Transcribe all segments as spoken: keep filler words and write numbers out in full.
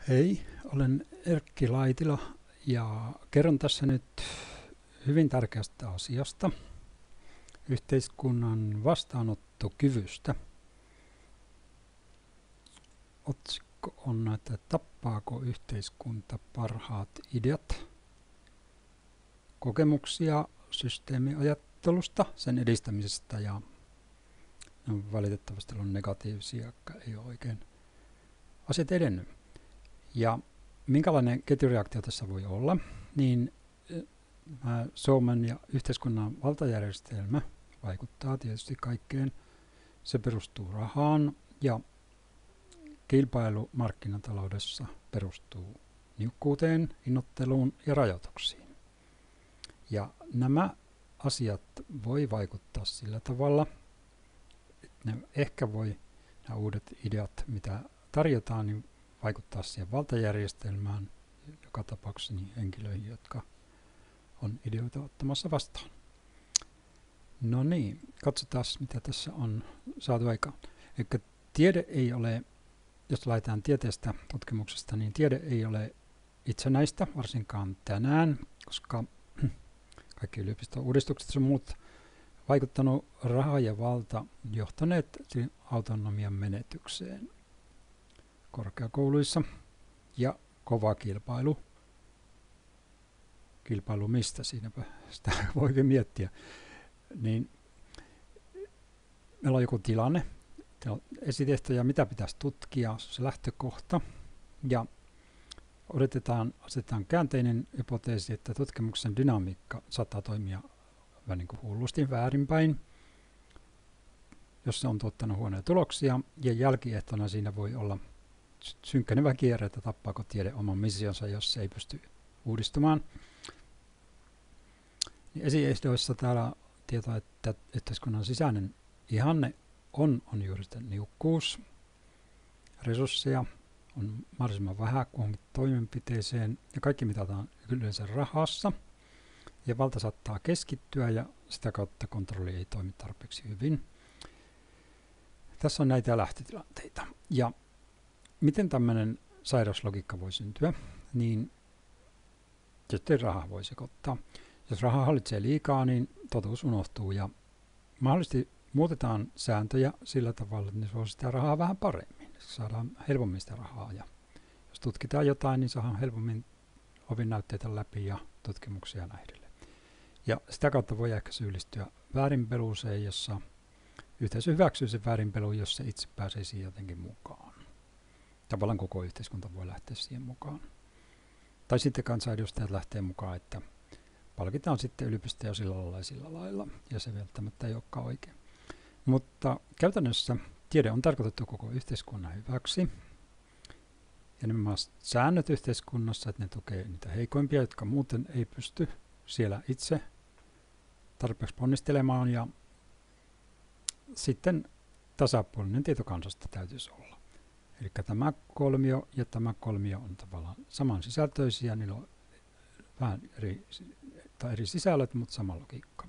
Hei, olen Erkki Laitila ja kerron tässä nyt hyvin tärkeästä asiasta, yhteiskunnan vastaanottokyvystä. Otsikko on, että tappaako yhteiskunta parhaat ideat, kokemuksia systeemiajattelusta, sen edistämisestä ja no, valitettavasti on negatiivisia, jotka ei ole oikein asiat edennyt. Ja minkälainen ketjureaktio tässä voi olla, niin Suomen ja yhteiskunnan valtajärjestelmä vaikuttaa tietysti kaikkeen. Se perustuu rahaan ja kilpailu markkinataloudessa perustuu niukkuuteen, hinnoitteluun ja rajoituksiin. Ja nämä asiat voi vaikuttaa sillä tavalla, että ne ehkä voi, nämä uudet ideat, mitä tarjotaan, niin vaikuttaa siihen valtajärjestelmään, joka tapauksessa niin henkilöihin, jotka on ideoita ottamassa vastaan. No niin, katsotaan mitä tässä on saatu aikaan. Eli tiede ei ole, jos lähdetään tieteestä tutkimuksesta, niin tiede ei ole itsenäistä, varsinkaan tänään, koska kaikki yliopisto-uudistukset ja muut vaikuttanut raha ja valta johtaneet autonomian menetykseen korkeakouluissa ja kova kilpailu. Kilpailu mistä? Siinäpä sitä voikin miettiä. Niin meillä on joku tilanne, esitehtä ja mitä pitäisi tutkia, se lähtökohta. Ja odotetaan, asetetaan käänteinen hypoteesi, että tutkimuksen dynamiikka saattaa toimia vähän niin kuin hullusti väärinpäin, jos se on tuottanut huonoja tuloksia. Ja jälkiehtona siinä voi olla synkkänevä kierre, että tappaako tiede oman missionsa, jos se ei pysty uudistumaan. Niin esiehdoissa täällä tietoa, että yhteiskunnan sisäinen ihanne on, on juuri sitten niukkuus, resursseja on mahdollisimman vähän kuhunkin toimenpiteeseen ja kaikki mitataan yleensä rahassa. Ja valta saattaa keskittyä ja sitä kautta kontrolli ei toimi tarpeeksi hyvin. Tässä on näitä lähtötilanteita. Ja miten tämmöinen sairauslogiikka voi syntyä, niin tietysti raha voi sekoittaa. Jos raha hallitsee liikaa, niin totuus unohtuu ja mahdollisesti muutetaan sääntöjä sillä tavalla, että ne suositaan sitä rahaa vähän paremmin. Saadaan helpommin sitä rahaa ja jos tutkitaan jotain, niin saadaan helpommin opinnäytteitä läpi ja tutkimuksia näin edelleen. Ja sitä kautta voi ehkä syyllistyä väärinpeluuseen, jossa yhteisö hyväksyy sen väärinpeluun, jos se itse pääsee siihen jotenkin mukaan. Tavallaan koko yhteiskunta voi lähteä siihen mukaan. Tai sitten kansanedustajat lähtee mukaan, että palkitaan sitten yliopistoja sillä lailla ja sillä lailla, ja se välttämättä ei olekaan oikein. Mutta käytännössä tiede on tarkoitettu koko yhteiskunnan hyväksi. Ja nämä säännöt yhteiskunnassa, että ne tukee niitä heikoimpia, jotka muuten ei pysty siellä itse tarpeeksi ponnistelemaan. Ja sitten tasapuolinen tieto kansasta täytyisi olla. Eli tämä kolmio ja tämä kolmio on tavallaan samansisältöisiä, niillä on vähän eri, tai eri sisällöt, mutta sama logiikka.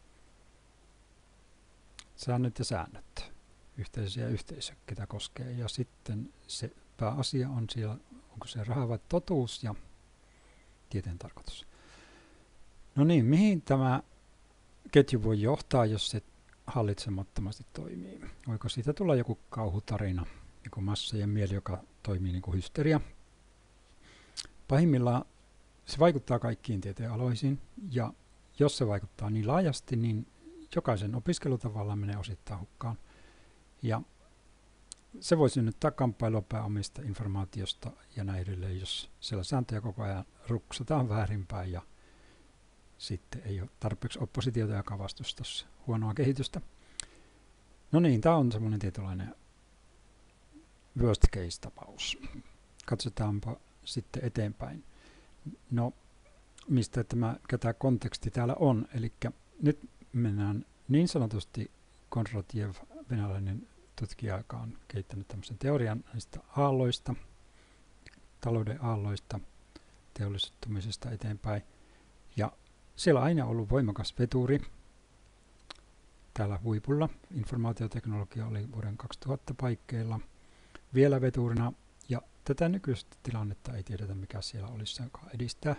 Säännöt ja säännöt, yhteisö ja yhteisö, ketä koskee. Ja sitten se pääasia on siellä, onko se raha vai totuus ja tieteen tarkoitus. No niin, mihin tämä ketju voi johtaa, jos se hallitsemattomasti toimii? Voiko siitä tulla joku kauhutarina, joku massojen mieli, joka toimii niin kuin hysteria? Pahimmillaan se vaikuttaa kaikkiin tieteenaloihin, ja jos se vaikuttaa niin laajasti, niin jokaisen opiskelutavalla menee osittain hukkaan. Ja se voi synnyttää kamppailua pääomista informaatiosta ja näin edelleen, jos siellä sääntöjä koko ajan ruksataan väärinpäin ja sitten ei ole tarpeeksi oppositiota, joka vastustaisi huonoa kehitystä. No niin, tämä on semmoinen tietynlainen worst case-tapaus. Katsotaanpa sitten eteenpäin. No, mistä tämä, tämä konteksti täällä on. Eli nyt mennään niin sanotusti Kondratjev, venäläinen tutkija, joka on kehittänyt tämmöisen teorian näistä aalloista, talouden aalloista, teollistumisesta eteenpäin. Ja siellä on aina ollut voimakas veturi täällä huipulla. Informaatioteknologia oli vuoden kaksituhatta paikkeilla vielä veturina. Ja tätä nykyistä tilannetta ei tiedetä, mikä siellä olisi, joka edistää.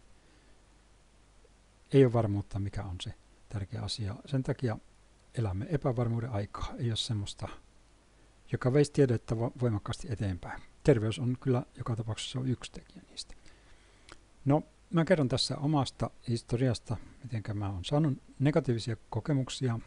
Ei ole varmuutta, mikä on se tärkeä asia. Sen takia elämme epävarmuuden aikaa. Ei ole semmoista, joka veisi tiedettä voimakkaasti eteenpäin. Terveys on kyllä joka tapauksessa on yksi tekijä niistä. No, mä kerron tässä omasta historiasta, miten mä oon saanut negatiivisia kokemuksia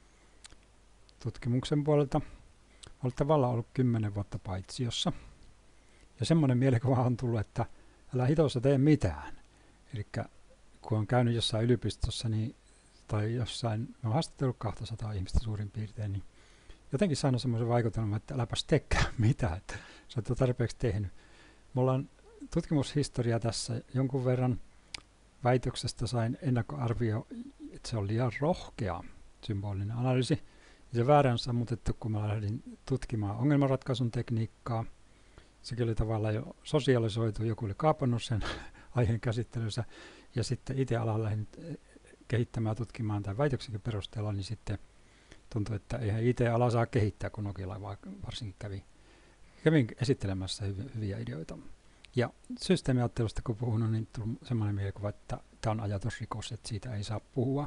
tutkimuksen puolelta. Olen tavallaan ollut kymmenen vuotta paitsiossa. Ja semmoinen mielikuva on tullut, että älä hitossa tee mitään. Eli kun on käynyt jossain yliopistossa niin, tai jossain, mä oon haastatellut kaksisataa ihmistä suurin piirtein, niin jotenkin saanut semmoisen vaikutelman, että äläpäs teekään mitään, että sä oot jo tarpeeksi tehnyt. Mulla on tutkimushistoria tässä jonkun verran. Väitöksestä sain ennakkoarvio, että se on liian rohkea symbolinen analyysi. Ja se väärän sammutettu, kun mä lähdin tutkimaan ongelmanratkaisun tekniikkaa. Sekin oli tavallaan jo sosialisoitu, joku oli kaapannut sen aiheen käsittelyssä. Ja sitten itse alalla lähdin kehittämään tutkimaan tämän väitöksenkin perusteella, niin sitten tuntui, että eihän I T-ala saa kehittää, kun Nokialla varsinkin kävi. Kävin esittelemässä hyviä, hyviä ideoita. Ja systeemiajattelusta kun puhunut, niin tuli semmoinen mielikuva, että tämä on ajatusrikos, että siitä ei saa puhua.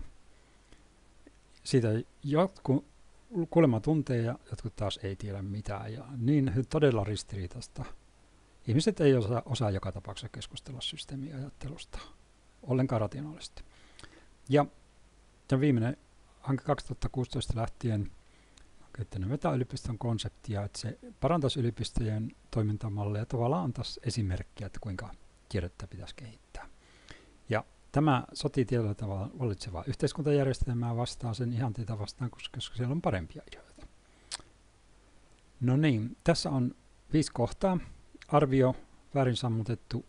Siitä jotkut kuulemma tuntee ja jotkut taas ei tiedä mitään. Ja niin todella ristiriitaista. Ihmiset ei osaa, osaa joka tapauksessa keskustella systeemiajattelusta ollenkaan rationaalisesti. Ja tämä viimeinen hanke kaksituhattakuusitoista lähtien kehittänyt metayliopiston konseptia, että se parantaisi yliopistojen toimintamalleja ja tavallaan antaisi esimerkkiä, että kuinka tiedettä pitäisi kehittää. Ja tämä sotii tietyllä tavalla vallitsevaa yhteiskuntajärjestelmää vastaan, sen ihanteita vastaan, koska siellä on parempia ideoita. No niin, tässä on viisi kohtaa. Arvio, väärin sammutettu,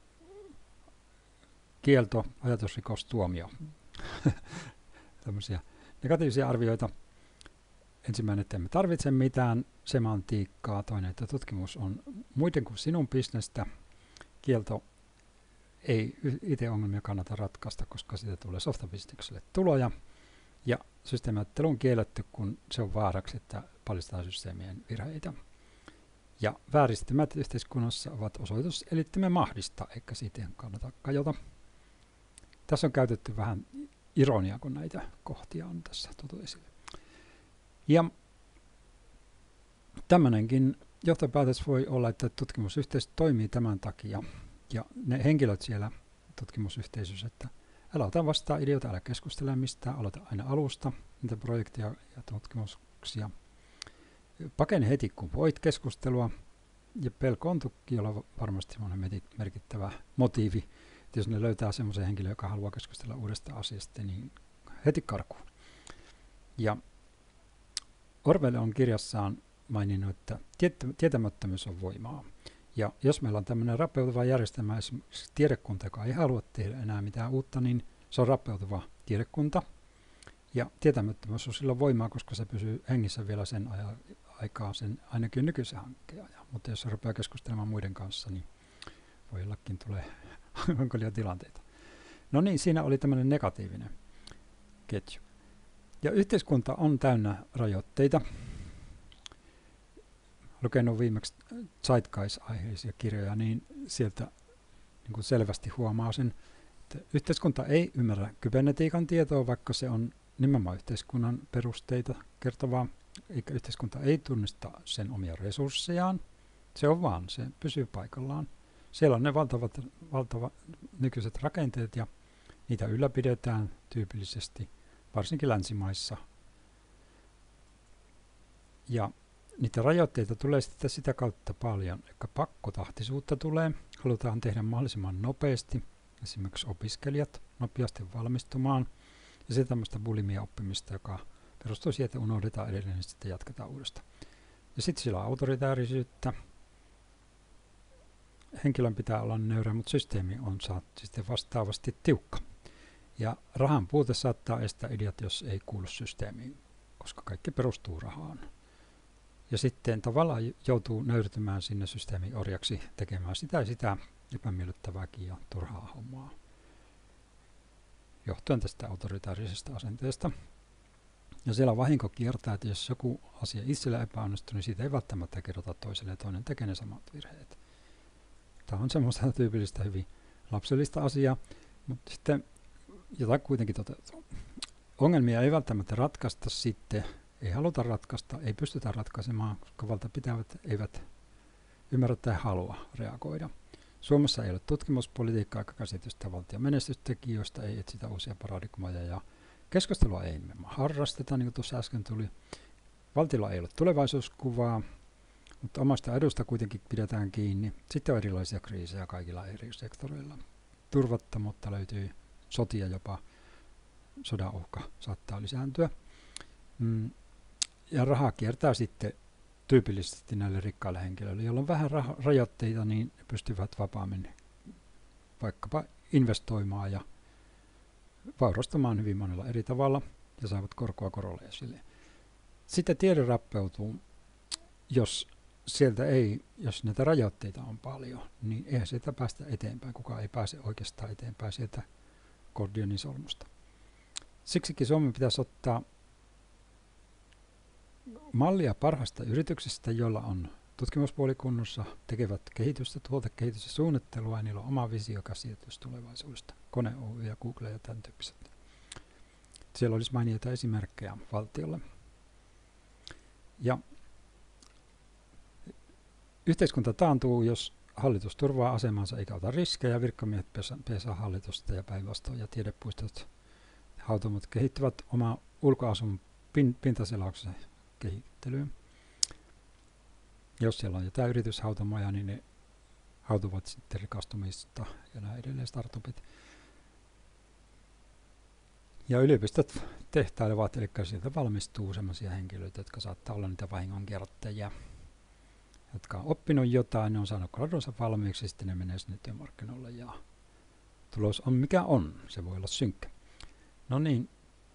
kielto, ajatusrikos, tuomio. Tämmöisiä negatiivisia arvioita. Ensimmäinen, että emme tarvitse mitään semantiikkaa. Toinen, että tutkimus on muiden kuin sinun bisnestä. Kielto, ei I T-ongelmia kannata ratkaista, koska siitä tulee softabisnekselle tuloja. Ja systeemiajattelu on kielletty, kun se on vaaraksi, että paljastaa systeemien virheitä. Ja vääristymät yhteiskunnassa ovat osoitus eliittimme mahdista, eikä siitä kannata kajota. Tässä on käytetty vähän ironiaa, kun näitä kohtia on tässä tuotu esille. Ja tämmöinenkin johtopäätös voi olla, että tutkimusyhteisö toimii tämän takia. Ja ne henkilöt siellä tutkimusyhteisössä, että älä ota vastaan ideoita, älä keskustele mistään, aloita aina alusta, niitä projekteja ja tutkimuksia. Pakene heti, kun voit keskustelua. Ja pelko on tukki, jolla on varmasti merkittävä motiivi. Että jos ne löytää semmoisen henkilön, joka haluaa keskustella uudesta asiasta, niin heti karkuun. Ja Orwell on kirjassaan maininnut, että tietämättömyys on voimaa. Ja jos meillä on tämmöinen rappeutuva järjestelmä, esimerkiksi tiedekunta, joka ei halua tehdä enää mitään uutta, niin se on rappeutuva tiedekunta. Ja tietämättömyys on silloin voimaa, koska se pysyy hengissä vielä sen ajan aikaa, sen ainakin nykyisen hankkeen ajan. Mutta jos se rupeaa keskustelemaan muiden kanssa, niin voi jollakin tulee hankalia tilanteita. No niin, siinä oli tämmöinen negatiivinen ketju. Ja yhteiskunta on täynnä rajoitteita. Lukenut viimeksi Zeitgeist-aiheisia kirjoja, niin sieltä niin kuin selvästi huomaa sen, että yhteiskunta ei ymmärrä kybernetiikan tietoa, vaikka se on nimenomaan yhteiskunnan perusteita kertovaa, eikä yhteiskunta ei tunnista sen omia resurssejaan. Se on vaan, se pysyy paikallaan. Siellä on ne valtavat, valtavat nykyiset rakenteet ja niitä ylläpidetään tyypillisesti, varsinkin länsimaissa. Ja niitä rajoitteita tulee sitten sitä kautta paljon, eli pakkotahtisuutta tulee, halutaan tehdä mahdollisimman nopeasti, esimerkiksi opiskelijat nopeasti valmistumaan, ja se tämmöistä bulimia-oppimista, joka perustuu siihen, että unohdetaan edelleen ja sitten jatketaan uudestaan. Ja sitten sillä on autoritäärisyyttä, henkilön pitää olla nöyrä, mutta systeemi on sitten vastaavasti tiukka. Ja rahan puute saattaa estää ideat, jos ei kuulu systeemiin, koska kaikki perustuu rahaan. Ja sitten tavallaan joutuu nöyrtymään sinne systeemin orjaksi tekemään sitä ja sitä epämiellyttävääkin ja turhaa hommaa. Johtuen tästä autoritaarisesta asenteesta. Ja siellä vahinko kiertää, että jos joku asia itsellä epäonnistuu, niin siitä ei välttämättä kerrota toiselle ja toinen tekee ne samat virheet. Tämä on semmoista tyypillistä hyvin lapsellista asiaa, mutta sitten jotain kuitenkin toteutuu. Ongelmia ei välttämättä ratkaista sitten, ei haluta ratkaista, ei pystytä ratkaisemaan, koska valtapitävät eivät ymmärrä tai halua reagoida. Suomessa ei ole tutkimuspolitiikkaa eikä käsitystä valtion menestystekijöistä, ei etsitä uusia paradigmoja ja keskustelua ei nimenomaan harrasteta, niin kuin tuossa äsken tuli. Valtiolla ei ole tulevaisuuskuvaa, mutta omasta edusta kuitenkin pidetään kiinni. Sitten on erilaisia kriisejä kaikilla eri sektoreilla. Turvattomuutta löytyy, sotia jopa, sodan uhka saattaa lisääntyä. Mm. Ja rahaa kiertää sitten tyypillisesti näille rikkaille henkilöille, joilla on vähän rah- rajoitteita, niin ne pystyvät vapaammin vaikkapa investoimaan ja vaurastamaan hyvin monella eri tavalla ja saavat korkoa korolle esille. Sitten tiede rappeutuu, jos sieltä ei, jos näitä rajoitteita on paljon, niin eihän sieltä päästä eteenpäin. Kukaan ei pääse oikeastaan eteenpäin sieltä Gordionin solmusta. Siksikin Suomen pitäisi ottaa mallia parhaista yrityksistä, joilla on tutkimuspuoli kunnossa, tekevät kehitystä, tuotekehitystä, suunnittelua ja niillä on oma visio käsitys tulevaisuudesta. Kone Oy ja Google ja tämän tyyppiset. Siellä olisi mainita esimerkkejä valtiolle. Ja yhteiskunta taantuu, jos hallitus turvaa asemansa eikä ota riskejä, virkamiehet pesaa hallitusta ja päinvastoin ja tiedepuistot hautomot kehittyvät omaa ulkoasun pin, pintaselauksen kehittelyyn. Jos siellä on jotain yrityshautomoja, niin ne hautuvat sitten rikastumista ja näin edelleen startupit. Ja yliopistot tehtailevat, eli sieltä valmistuu sellaisia henkilöitä, jotka saattaa olla niitä vahingonkierrättäjiä, jotka on oppinut jotain, ne on saanut gradunsa valmiiksi, sitten ne menee sinne työmarkkinoille ja tulos on mikä on, se voi olla synkkä. No niin,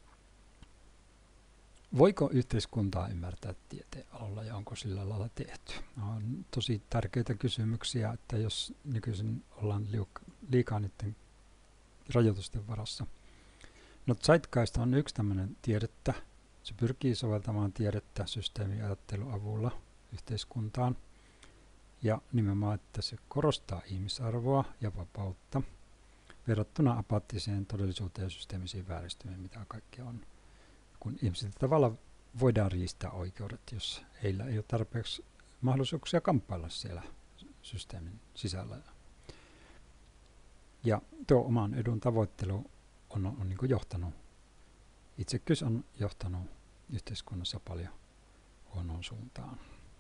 voiko yhteiskuntaa ymmärtää tieteen alalla ja onko sillä lailla tehty? No, on tosi tärkeitä kysymyksiä, että jos nykyisin ollaan liikaa niiden rajoitusten varassa. No Zeitgeist on yksi tämmöinen tiedettä. Se pyrkii soveltamaan tiedettä systeemiajattelun avulla yhteiskuntaan. Ja nimenomaan, että se korostaa ihmisarvoa ja vapautta verrattuna apaattiseen todellisuuteen ja systeemisiin vääristymiin, mitä kaikkea on. Kun ihmisiltä tavallaan voidaan riistää oikeudet, jos heillä ei ole tarpeeksi mahdollisuuksia kamppailla siellä systeemin sisällä. Ja tuo oman edun tavoittelu on, on, on niin kuin johtanut, itsekkyys on johtanut yhteiskunnassa paljon huonoon suuntaan.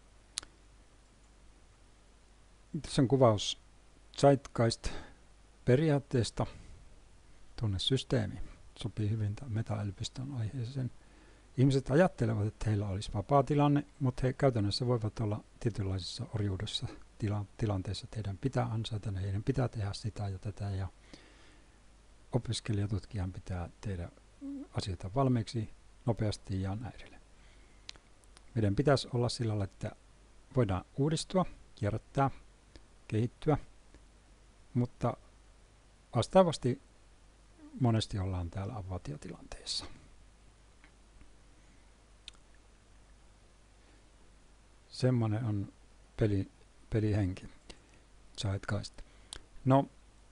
Tässä on kuvaus Zeitgeist-periaatteesta. Tunnesysteemi sopii hyvin metaylpiston aiheeseen. Ihmiset ajattelevat, että heillä olisi vapaa tilanne, mutta he käytännössä voivat olla tietynlaisessa orjuudessa tila- tilanteessa. Heidän pitää ansaita, heidän pitää tehdä sitä ja tätä. Ja opiskelijatutkijan pitää tehdä asioita valmiiksi nopeasti ja näin edelleen. Meidän pitäisi olla sillä lailla, että voidaan uudistua, kierrättää, kehittyä, mutta vastaavasti monesti ollaan täällä avaatiatilanteessa. Semmoinen on peli, pelihenki. Zeitgeist. No,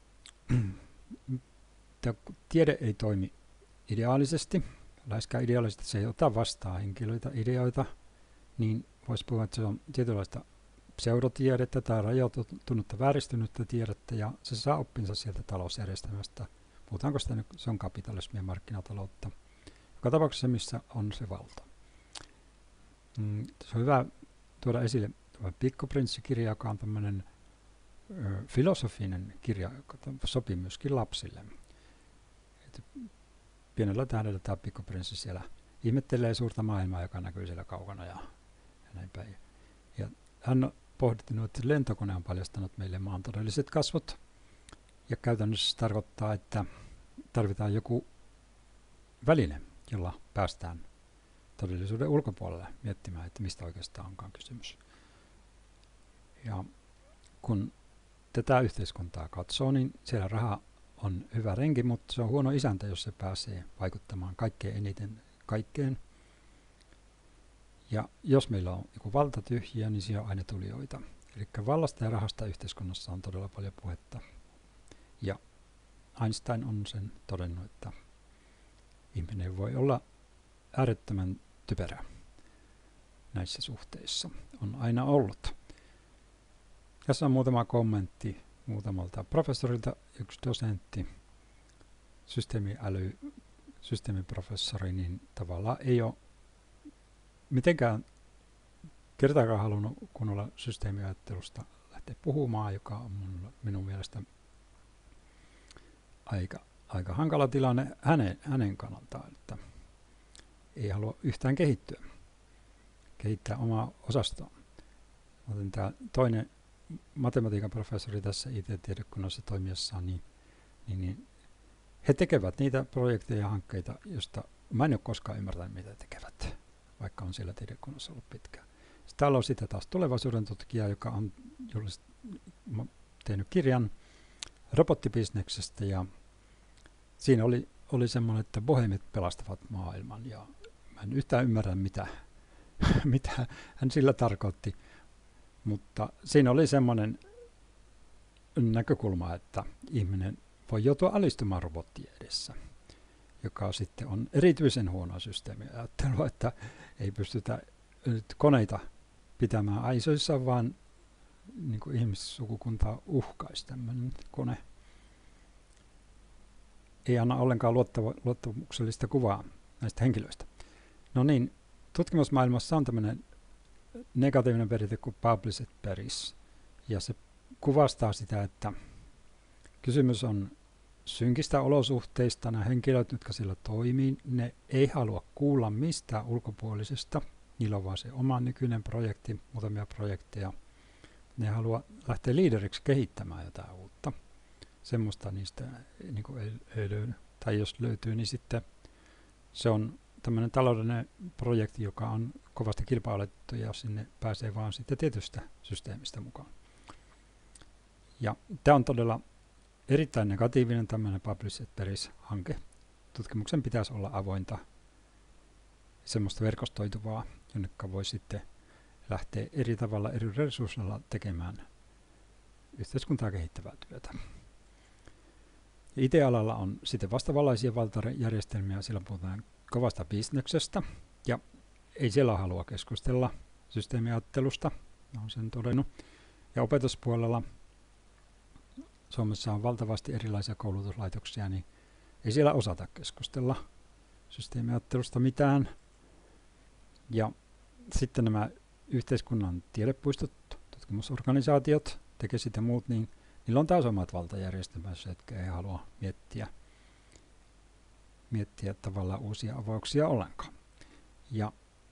tiede ei toimi ideaalisesti, läheskään ideaalisesti, se ei ota vastaan henkilöitä, ideoita, niin voisi puhua, että se on tietynlaista pseudotiedettä tai rajoitunutta vääristynyttä tiedettä, ja se saa oppinsa sieltä talousjärjestelmästä. Puhutaanko sitä nyt, se on kapitalismia ja markkinataloutta. Joka tapauksessa se, missä on se valta. Mm, se on hyvä tuoda esille Pikkuprinssi-kirja, joka on tämmöinen ö, filosofinen kirja, joka sopii myöskin lapsille. Et pienellä tähdellä tämä Pikkuprinssi siellä ihmettelee suurta maailmaa, joka näkyy siellä kaukana ja, ja näin päin. Ja hän on pohdittanut, että lentokone on paljastanut meille maan todelliset kasvot. Ja käytännössä se tarkoittaa, että tarvitaan joku väline, jolla päästään todellisuuden ulkopuolelle miettimään, että mistä oikeastaan onkaan kysymys. Ja kun tätä yhteiskuntaa katsoo, niin siellä raha on hyvä renki, mutta se on huono isäntä, jos se pääsee vaikuttamaan kaikkein eniten kaikkeen. Ja jos meillä on joku valtatyhjiö, niin siellä on aina tulijoita. Eli vallasta ja rahasta yhteiskunnassa on todella paljon puhetta. Ja Einstein on sen todennut, että ihminen voi olla äärettömän typerä näissä suhteissa. On aina ollut. Tässä on muutama kommentti muutamalta professorilta, yksi dosentti, systeemiäly, systeemiprofessori, niin tavallaan ei ole mitenkään kertaakaan halunnut kunnolla systeemiajattelusta lähteä puhumaan, joka on mun, minun mielestä aika, aika hankala tilanne hänen, hänen kannaltaan, että ei halua yhtään kehittyä, kehittää omaa osastoa. Joten tämä toinen matematiikan professori tässä I T-tiedekunnassa toimijassaan, niin, niin, niin he tekevät niitä projekteja ja hankkeita, joista mä en ole koskaan ymmärtänyt, mitä tekevät, vaikka on siellä tiedekunnassa ollut pitkään. Sitten täällä on sitten taas tulevaisuuden tutkija, joka on tehnyt kirjan robottibisneksestä, ja siinä oli, oli semmoinen, että bohemit pelastavat maailman, ja mä en yhtään ymmärrä, mitä, mitä hän sillä tarkoitti, mutta siinä oli semmoinen näkökulma, että ihminen voi joutua alistumaan robottien edessä, joka sitten on erityisen huono systeemiajattelu, että ei pystytä nyt koneita pitämään aisoissa, vaan niin kuin ihmissukukuntaa uhkaisi tämmöinen kone. Ei anna ollenkaan luottamuksellista kuvaa näistä henkilöistä. No niin, tutkimusmaailmassa on tämmöinen negatiivinen periaate kuin publish et perish, ja se kuvastaa sitä, että kysymys on synkistä olosuhteista. Nämä henkilöt, jotka siellä toimii, ne ei halua kuulla mistään ulkopuolisesta. Niillä on vaan se oma nykyinen projekti, muutamia projekteja. Ne haluaa lähteä liideriksi kehittämään jotain uutta. Semmoista niistä niin kuin ei, ei löydy. Tai jos löytyy, niin sitten se on tämmöinen taloudellinen projekti, joka on kovasti kilpailettu, ja sinne pääsee vaan sitten tietystä systeemistä mukaan. Ja tämä on todella erittäin negatiivinen tämmöinen publish et perish-hanke. Tutkimuksen pitäisi olla avointa, semmoista verkostoituvaa, jonneka voi sitten lähteä eri tavalla eri resursseilla tekemään yhteiskuntaa kehittävää työtä. I T-alalla on sitten vastaavanlaisia valtajärjestelmiä, silloin puhutaan kovasta bisneksestä, ja ei siellä halua keskustella systeemiajattelusta, olen sen todennut. Ja opetuspuolella Suomessa on valtavasti erilaisia koulutuslaitoksia, niin ei siellä osata keskustella systeemiajattelusta mitään. Ja sitten nämä yhteiskunnan tiedepuistot, tutkimusorganisaatiot, tekesit ja muut, niin niillä on taas omat valtajärjestelmänsä, jotka ei halua miettiä, miettiä tavallaan uusia avauksia ollenkaan. Ja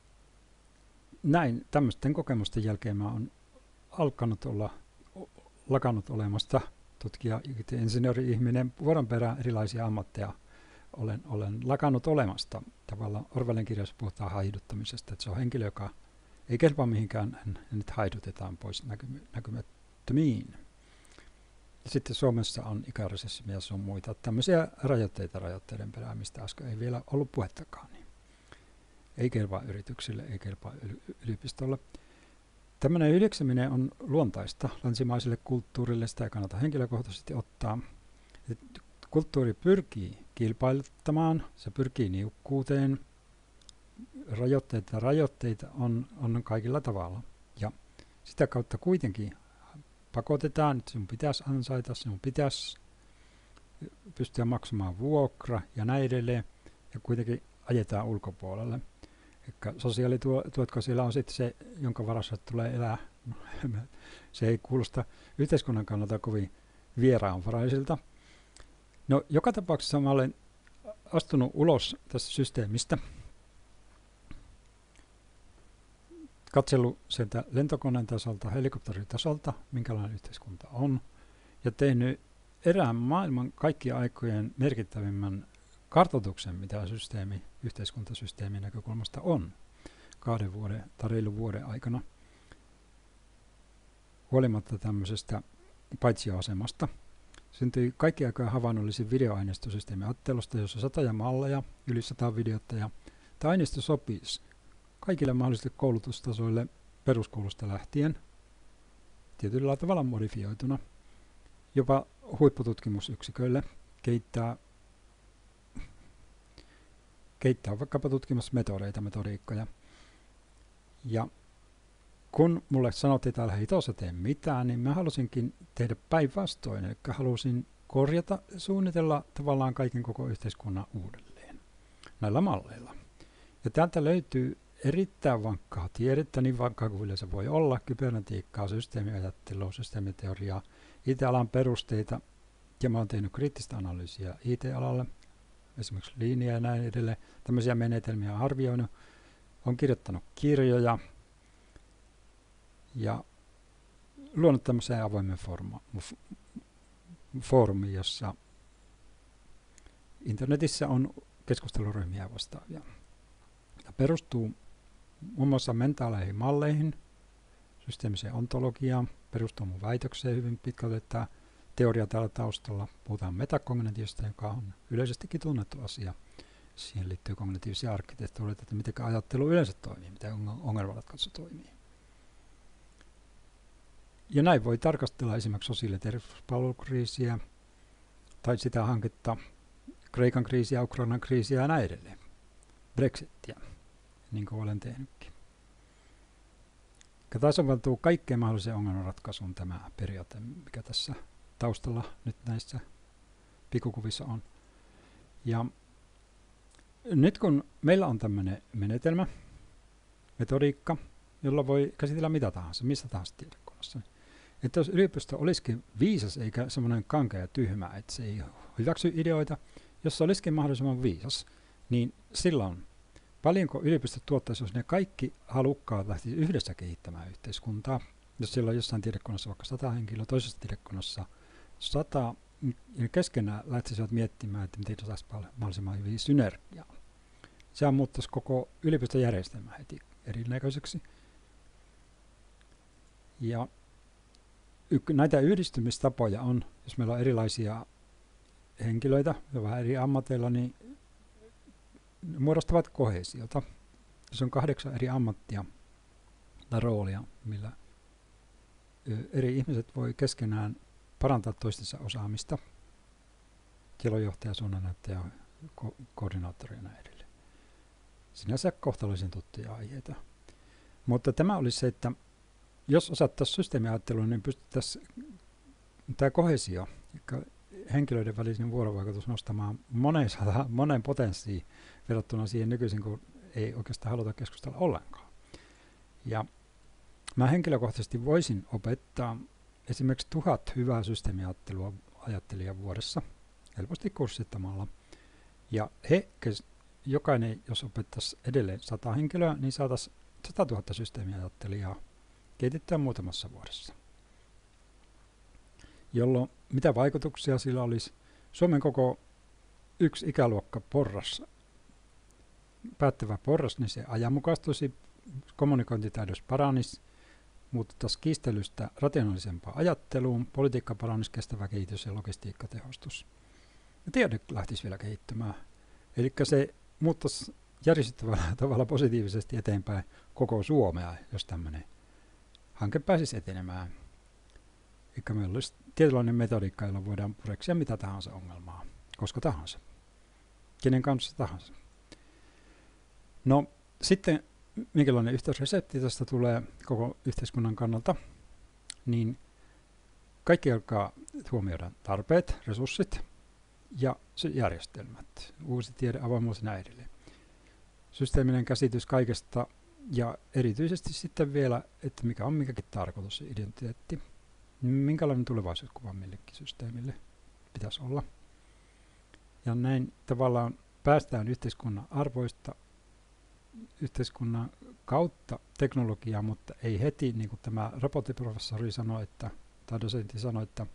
näin tämmöisten kokemusten jälkeen mä oon alkanut olla, lakannut olemasta tutkija, insinööri-ihminen, vuoron perään erilaisia ammatteja olen, olen lakannut olemasta. Tavallaan Orwellin kirjassa puhutaan haiduttamisesta, että se on henkilö, joka ei kelpaa mihinkään, hänet haidutetaan pois näkymy, näkymättömiin. Ja sitten Suomessa on ikäresismiä ja sun muita tämmöisiä rajoitteita rajoitteiden perään, mistä äsken ei vielä ollut puhettakaan. Niin ei kelpaa yrityksille, ei kelpaa yliopistolle. Tämmöinen yliksyminen on luontaista länsimaiselle kulttuurille, sitä ei kannata henkilökohtaisesti ottaa. Kulttuuri pyrkii kilpailuttamaan, se pyrkii niukkuuteen, rajoitteita rajoitteita on, on kaikilla tavalla. Ja sitä kautta kuitenkin pakotetaan, että sinun pitäisi ansaita, sinun pitäisi pystyä maksamaan vuokra ja näin edelleen, ja kuitenkin ajetaan ulkopuolelle. Eli sosiaalituotko siellä on sitten se, jonka varassa tulee elää. Se ei kuulosta yhteiskunnan kannalta kovin vieraanvaraisilta. No, joka tapauksessa mä olen astunut ulos tästä systeemistä, katsellut sieltä lentokoneen tasolta, helikopteritasolta, minkälainen yhteiskunta on, ja tehnyt erään maailman kaikkien aikojen merkittävimmän kartoituksen, mitä systeemi, yhteiskuntasysteemin näkökulmasta on kahden vuoden tai reilun vuoden aikana, huolimatta tämmöisestä paitsioasemasta. Syntyi kaikki aikojen havainnollisin videoaineisto systeemiajattelusta, jossa satoja malleja, yli sata videota, ja tämä aineisto sopisi kaikille mahdollisille koulutustasoille peruskoulusta lähtien. tietyllä tavalla modifioituna jopa huippututkimusyksiköille kehittää, kehittää vaikkapa tutkimusmetodeita, metodiikkoja. Ja kun mulle sanottiin täällä, hei tuossa tee mitään, niin mä halusinkin tehdä päinvastoin, eli halusin korjata ja suunnitella tavallaan kaiken koko yhteiskunnan uudelleen näillä malleilla. Ja täältä löytyy erittäin vankkaa tiedettä, niin vankkaa kuin yleensä voi olla, kybernetiikkaa, systeemiajattelua, systeemiteoriaa, I T-alan perusteita, ja mä oon tehnyt kriittistä analyysiä I T-alalle, esimerkiksi linjaa ja näin edelleen, tämmöisiä menetelmiä on arvioinut, on kirjoittanut kirjoja, ja luonut tämmöiseen avoimen foorumiin, jossa internetissä on keskusteluryhmiä vastaavia. Ja perustuu muun muassa mentaaleihin malleihin, systeemiseen ontologiaan, perustuu mun väitökseen hyvin pitkälti, että teoria täällä taustalla. Puhutaan metakognitiosta, joka on yleisestikin tunnettu asia. Siihen liittyy kognitiivisia arkkitehtuureita, että miten ajattelu yleensä toimii, miten ongelmanratkaisu toimii. Ja näin voi tarkastella esimerkiksi sosiaali- ja terveyspalvelukriisiä tai sitä hanketta, Kreikan kriisiä, Ukrainan kriisiä ja näin edelleen. Brexittiä, niin kuin olen tehnytkin. Tämä soveltuu kaikkeen mahdolliseen ongelmanratkaisuun tämä periaate, mikä tässä taustalla nyt näissä pikukuvissa on. Ja nyt kun meillä on tämmöinen menetelmä, metodiikka, jolla voi käsitellä mitä tahansa, missä tahansa tiedekunnassa, että jos yliopisto olisikin viisas eikä semmoinen kankea ja tyhmä, että se ei hyväksy ideoita, jos se olisikin mahdollisimman viisas, niin silloin paljonko yliopisto tuottaisi, jos ne kaikki halukkaat lähtisi yhdessä kehittämään yhteiskuntaa. Jos siellä on jossain tiedekunnassa vaikka sata henkilöä, toisessa tiedekunnassa sata, ja keskenään lähtisivät miettimään, että miten saisi mahdollisimman hyvin synergiaa. Sehän muuttaisi koko yliopistojärjestelmä heti erinäköiseksi. Ja näitä yhdistymistapoja on, jos meillä on erilaisia henkilöitä ja vähän eri ammateilla, niin ne muodostavat koheesiota. Se on kahdeksan eri ammattia tai roolia, millä eri ihmiset voi keskenään parantaa toistensa osaamista. Tiedonjohtaja, suunnannäyttäjä, ko- koordinaattori ja näin edelleen. Sinänsä kohtalaisen tuttuja aiheita. Mutta tämä olisi se, että jos osattaisiin systeemiajattelua, niin pystyttäisiin tämä koheesio, henkilöiden välisen vuorovaikutus nostamaan monen, sata, monen potenssiin verrattuna siihen nykyisin, kun ei oikeastaan haluta keskustella ollenkaan. Ja mä henkilökohtaisesti voisin opettaa esimerkiksi tuhat hyvää systeemiajattelua ajattelijaa vuodessa, helposti kurssittamalla. Ja he, jokainen, jos opettaisi edelleen sata henkilöä, niin saataisiin satatuhatta systeemiajattelijaa kehitettyä muutamassa vuodessa. Jolloin mitä vaikutuksia sillä olisi? Suomen koko yksi ikäluokka porras, päättävä porras, niin se ajanmukaistuisi, kommunikointitaidossa paranisi, muutettaisiin kiistelystä rationaalisempaan ajatteluun, politiikka paranisi, kestävä kehitys ja logistiikka tehostus. Ja tiede lähtisi vielä kehittymään. Eli se muuttaisi järjestettävällä tavalla positiivisesti eteenpäin koko Suomea, jos tämmöinen hanke pääsisi etenemään. Eli meillä olisi tietynlainen metodiikka, jolla voidaan pureksia mitä tahansa ongelmaa, koska tahansa, kenen kanssa tahansa. No sitten, minkälainen yhteysresepti tästä tulee koko yhteiskunnan kannalta, niin kaikki alkaa huomioida tarpeet, resurssit ja järjestelmät, uusi tiede, avoimuus ja näin edelleen. Systeeminen käsitys kaikesta ja erityisesti sitten vielä, että mikä on mikäkin tarkoitus ja identiteetti. Minkälainen tulevaisuuskuva millekin systeemille pitäisi olla. Ja näin tavallaan päästään yhteiskunnan arvoista yhteiskunnan kautta teknologiaa, mutta ei heti, niin kuin tämä robottiprofessori sanoi, että, tai dosentti sanoi, että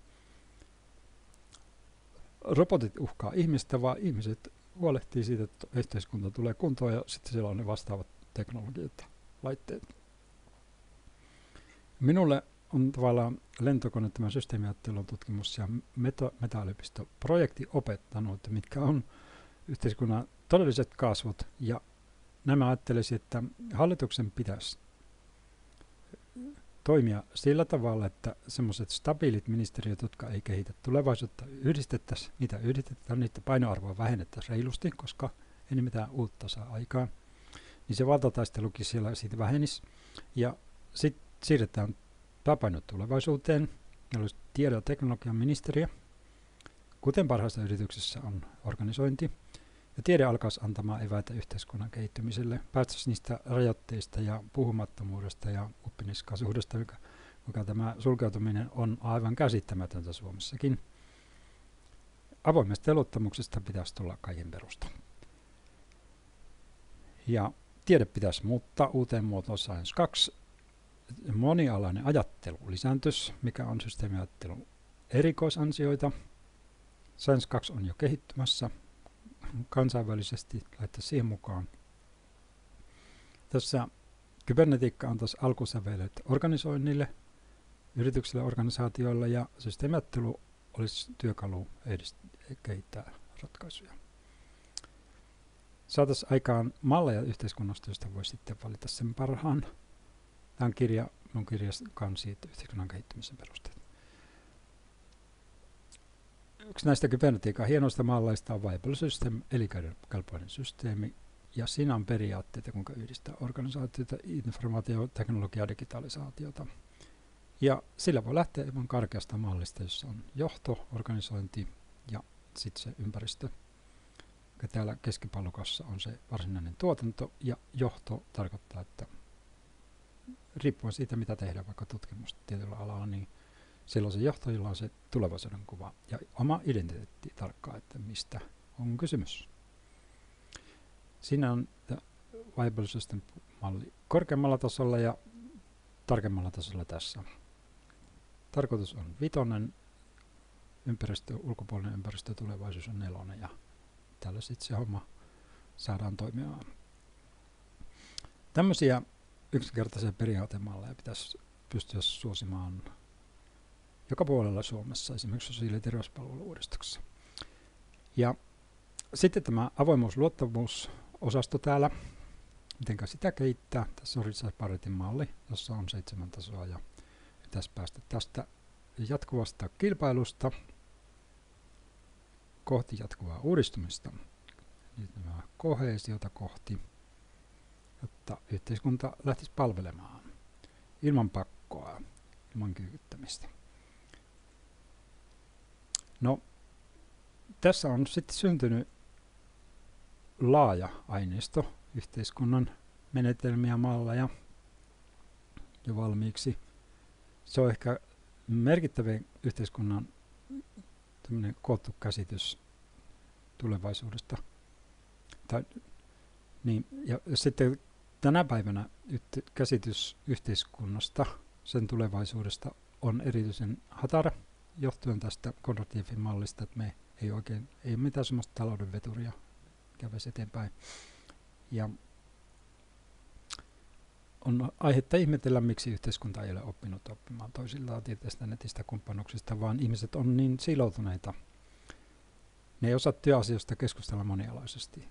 robotit uhkaa ihmistä, vaan ihmiset huolehtii siitä, että yhteiskunta tulee kuntoon ja sitten siellä on ne vastaavat teknologiat ja laitteet. Minulle on tavallaan lentokone, tämä systeemiajattelun tutkimus ja meta- meta-yliopistoprojekti opettanut, mitkä on yhteiskunnan todelliset kasvot. Ja nämä ajattelisin, että hallituksen pitäisi toimia sillä tavalla, että semmoiset stabiilit ministeriöt, jotka ei kehitä tulevaisuutta, yhdistettäisiin, niitä yhdistetään, niitä painoarvoa vähennettäisiin reilusti, koska ei mitään uutta saa aikaan. Niin se valtataistelukin siellä siitä vähenisi. Ja sitten siirretään pääpaino tulevaisuuteen. Meillä olisi tiede- ja teknologian ministeriö, kuten parhaissa yrityksissä on organisointi. Ja tiede alkaisi antamaan eväitä yhteiskunnan kehittymiselle. Päästäisiin niistä rajoitteista ja puhumattomuudesta ja uppiniskaisuudesta, joka, joka tämä sulkeutuminen on aivan käsittämätöntä Suomessakin. Avoimesta luottamuksesta pitäisi tulla kaiken perusta. Ja tiede pitäisi muuttaa uuteen muotoon Science kaksi. Monialainen ajattelu lisääntyisi, mikä on systeemiajattelun erikoisansioita. Science kaksi on jo kehittymässä kansainvälisesti, laittaa siihen mukaan. Tässä kybernetiikka antaisi alkusävelet organisoinnille, yrityksille, organisaatioille ja systeemiajattelu olisi työkalu edist- kehittää ratkaisuja. Saataisiin aikaan malleja yhteiskunnasta, josta voi sitten valita sen parhaan. Tämä on kirja, mun kirjas kansi, yhteiskunnan kehittymisen perusteet. Yksi näistä kybernetiikan hienoista malleista on Viable System, eli kelpoinen systeemi. Ja siinä on periaatteita, kuinka yhdistää organisaatioita, informaatioteknologiaa ja digitalisaatiota. Ja sillä voi lähteä ihan karkeasta mallista, jossa on johto, organisointi ja sitten se ympäristö. Ja täällä keskipallokassa on se varsinainen tuotanto ja johto tarkoittaa, että riippuen siitä, mitä tehdään vaikka tutkimusta tietyllä alalla, niin silloin se johtajilla on se tulevaisuuden kuva ja oma identiteetti tarkkaa, että mistä on kysymys. Siinä on Viable System-malli korkeammalla tasolla ja tarkemmalla tasolla tässä. Tarkoitus on vitonen, ympäristö, ulkopuolinen ympäristö, tulevaisuus on nelonen ja tällä sitten se homma saadaan toimimaan. Tämmöisiä yksinkertaisia periaatemalleja pitäisi pystyä suosimaan joka puolella Suomessa, esimerkiksi sosiaali- ja terveyspalvelu-uudistuksessa. Ja sitten tämä avoimuus-luottamuus-osasto täällä, miten sitä kehittää. Tässä on Richard Barrettin malli, jossa on seitsemän tasoa ja pitäisi päästä tästä jatkuvasta kilpailusta kohti jatkuvaa uudistumista, nämä koheesiota kohti, jotta yhteiskunta lähtisi palvelemaan ilman pakkoa, ilman kyykyttämistä. No, tässä on sitten syntynyt laaja aineisto yhteiskunnan menetelmiä, malleja jo valmiiksi. Se on ehkä merkittävin yhteiskunnan tämmöinen koottu käsitys tulevaisuudesta. Tai, niin, ja sitten tänä päivänä yht- käsitys yhteiskunnasta, sen tulevaisuudesta on erityisen hatara, johtuen tästä Konrad Jeffin mallista, että me ei oikein, ei ole mitään semmoista talouden veturia kävisi eteenpäin. Ja on aihetta ihmetellä, miksi yhteiskunta ei ole oppinut oppimaan toisiltaan tieteestä, netistä, kumppanuksista, vaan ihmiset on niin siloutuneita. Ne ei osaa työasioista keskustella monialaisesti.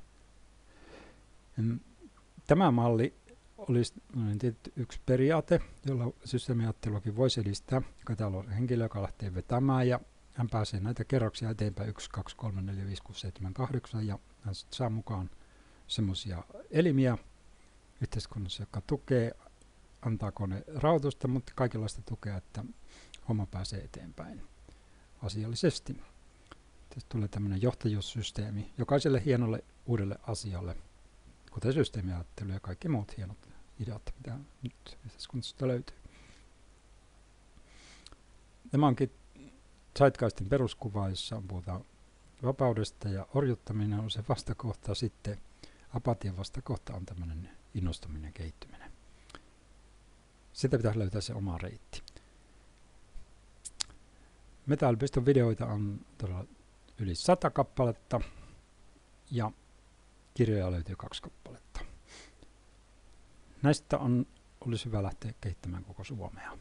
Tämä malli olisi yksi periaate, jolla systeemiajatteluakin voisi edistää, joka täällä on henkilö, joka lähtee vetämään ja hän pääsee näitä kerroksia eteenpäin yksi, kaksi, kolme, neljä, viisi, kuusi, seitsemän, kahdeksan ja hän saa mukaan semmoisia elimiä yhteiskunnassa, joka tukee, antaako ne rahoitusta, mutta kaikenlaista tukea, että homma pääsee eteenpäin asiallisesti. Tästä tulee tämmöinen johtajuussysteemi jokaiselle hienolle uudelle asialle, kuten systeemiajattelu ja kaikki muut hienot ideat, mitä nyt yhteiskunnasta löytyy. Tämä onkin Zeitgeistin peruskuva, jossa puhutaan vapaudesta ja orjuttaminen on se vastakohta, sitten apatian vastakohta on tämmöinen innostuminen ja kehittyminen. Sitä pitäisi löytää se oma reitti. Meta-yliopiston videoita on todella yli sata kappaletta ja kirjoja löytyy kaksi kappaletta. Näistä on, olisi hyvä lähteä kehittämään koko Suomea.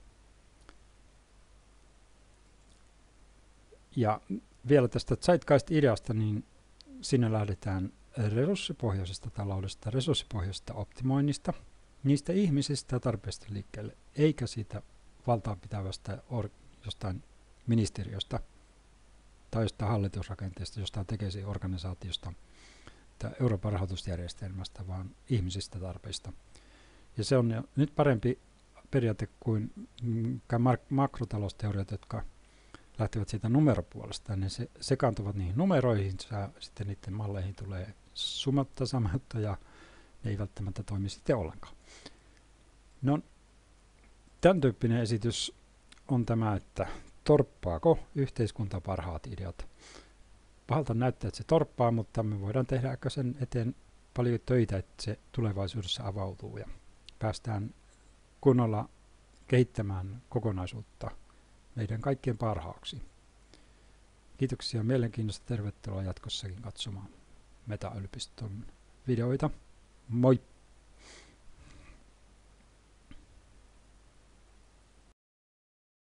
Ja vielä tästä Zeitgeist-ideasta, niin siinä lähdetään resurssipohjaisesta taloudesta, resurssipohjaisesta optimoinnista. niistä ihmisistä tarpeesta liikkeelle, eikä siitä valtaa pitävästä or- jostain ministeriöstä tai jostain hallitusrakenteesta, jostain tekesin organisaatiosta tai Euroopan rahoitusjärjestelmästä, vaan ihmisistä tarpeista. Ja se on nyt parempi periaate kuin makrotalousteoriat, jotka lähtevät siitä numeropuolesta, niin se sekaantuvat niihin numeroihin, ja sitten niiden malleihin tulee sumatta samatta, ja ne ei välttämättä toimi sitten ollenkaan. No, tämän tyyppinen esitys on tämä, että torppaako yhteiskunta parhaat ideat. Pahalta näyttää, että se torppaa, mutta me voidaan tehdä sen eteen paljon töitä, että se tulevaisuudessa avautuu ja päästään kunnolla kehittämään kokonaisuutta meidän kaikkien parhaaksi. Kiitoksia mielenkiinnosta. Tervetuloa jatkossakin katsomaan Meta-yliopiston videoita. Moi!